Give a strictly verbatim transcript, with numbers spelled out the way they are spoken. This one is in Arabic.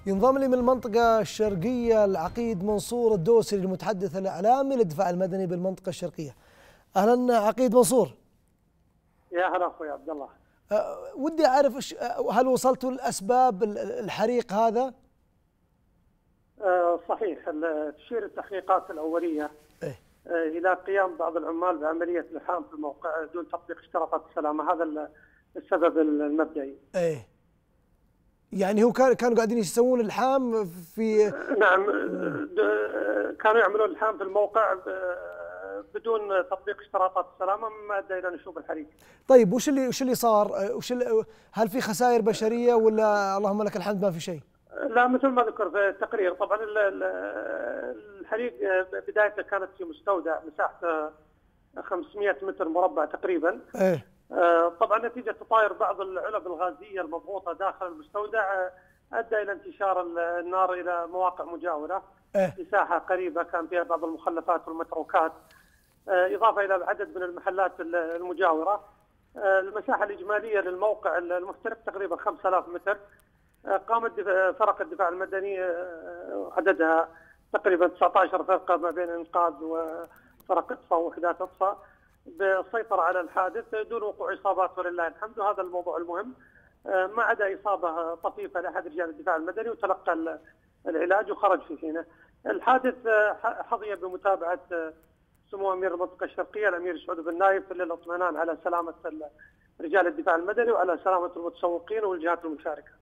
ينضم لي من المنطقة الشرقية العقيد منصور الدوسري المتحدث الإعلامي للدفاع المدني بالمنطقة الشرقية. أهلا عقيد منصور. يا هلا أخوي عبد الله. أه ودي أعرف هل وصلتوا لأسباب الحريق هذا؟ أه صحيح، تشير التحقيقات الأولية إيه؟ أه إلى قيام بعض العمال بعملية لحام في الموقع دون تطبيق اشتراطات السلامة، هذا السبب المبدئي. إيه يعني هو كان كانوا قاعدين يسوون اللحام في نعم، كانوا يعملون اللحام في الموقع بدون تطبيق اشتراطات السلامه، مما ادى الى نشوب الحريق. طيب وش اللي وش اللي صار؟ وش اللي هل في خسائر بشريه ولا اللهم لك الحمد ما في شيء؟ لا، مثل ما ذكر في التقرير، طبعا الحريق بدايته كانت في مستودع مساحته خمسمئة متر مربع تقريبا. ايه طبعا نتيجه تطاير بعض العلب الغازيه المضغوطه داخل المستودع ادى الى انتشار النار الى مواقع مجاوره. إيه؟ مساحه قريبه كان فيها بعض المخلفات والمتروكات، اضافه الى عدد من المحلات المجاوره. المساحه الاجماليه للموقع المحترق تقريبا خمسة آلاف متر. قامت فرق الدفاع المدني عددها تقريبا تسعة عشر فرقه ما بين انقاذ وفرق اطفاء ووحدات اطفاء بالسيطره على الحادث دون وقوع اصابات ولله الحمد، وهذا الموضوع المهم. ما عدا اصابه طفيفه لاحد رجال الدفاع المدني وتلقى العلاج وخرج في حينه. الحادث حظي بمتابعه سمو امير المنطقه الشرقيه الامير سعود بن نايف للاطمئنان على سلامه رجال الدفاع المدني وعلى سلامه المتسوقين والجهات المشاركه.